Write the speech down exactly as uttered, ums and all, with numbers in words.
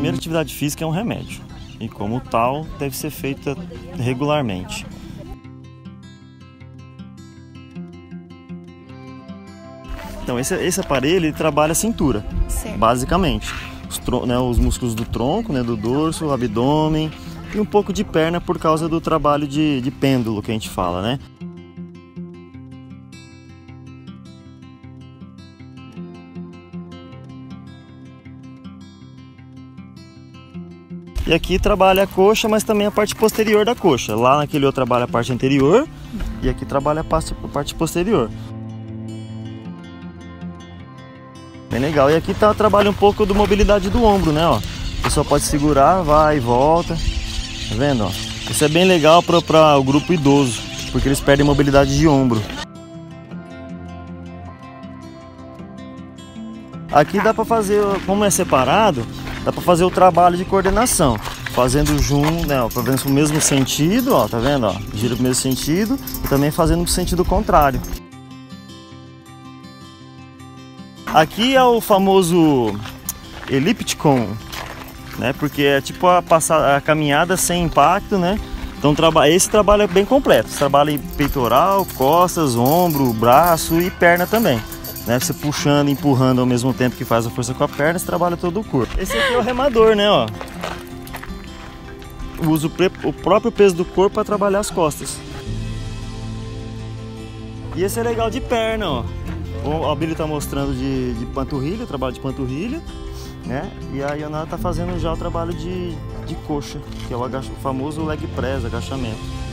Primeiro, atividade física é um remédio e, como tal, deve ser feita regularmente. Então, esse, esse aparelho ele trabalha a cintura, certo. Basicamente. Os, né, os músculos do tronco, né, do dorso, o abdômen e um pouco de perna por causa do trabalho de, de pêndulo que a gente fala, né? E aqui trabalha a coxa, mas também a parte posterior da coxa. Lá naquele outro trabalha a parte anterior e aqui trabalha a parte posterior. Bem legal. E aqui tá, trabalha um pouco da mobilidade do ombro, né? Ó. A pessoa pode segurar, vai e volta. Tá vendo? Ó? Isso é bem legal para o grupo idoso, porque eles perdem mobilidade de ombro. Aqui dá para fazer, como é separado, dá para fazer o trabalho de coordenação, fazendo junto, né, fazendo no mesmo sentido, ó, tá vendo, ó, gira pro mesmo sentido e também fazendo no sentido contrário. Aqui é o famoso ellipticon, né, porque é tipo a, passar, a caminhada sem impacto, né. Então esse trabalho é bem completo, você trabalha em peitoral, costas, ombro, braço e perna também. Né, você puxando e empurrando ao mesmo tempo que faz a força com a perna, você trabalha todo o corpo. Esse aqui é o remador, né? Ó. Usa o próprio peso do corpo para trabalhar as costas. E esse é legal de perna, ó. O Abílio está mostrando de, de panturrilha, trabalho de panturrilha, né? E a Ionara está fazendo já o trabalho de, de coxa, que é o, agacha, o famoso leg press, agachamento.